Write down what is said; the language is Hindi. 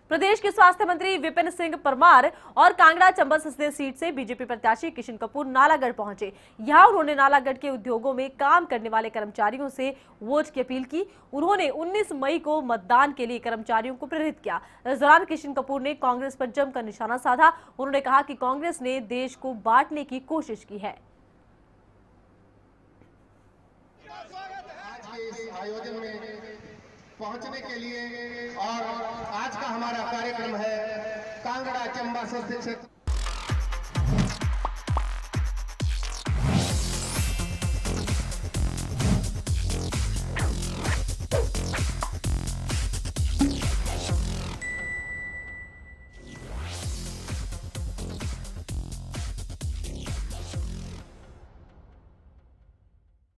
प्रदेश के स्वास्थ्य मंत्री विपिन सिंह परमार और कांगड़ा चंबल संसदीय सीट से बीजेपी प्रत्याशी किशन कपूर नालागढ़ पहुंचे। यहां उन्होंने नालागढ़ के उद्योगों में काम करने वाले कर्मचारियों से वोट की अपील की। उन्होंने 19 मई को मतदान के लिए कर्मचारियों को प्रेरित किया। इस दौरान किशन कपूर ने कांग्रेस पर जमकर निशाना साधा। उन्होंने कहा कि कांग्रेस ने देश को बांटने की कोशिश की है। आयोजन में पहुंचने के लिए और आज का हमारा कार्यक्रम है कांगड़ा चंबल संसदीय क्षेत्र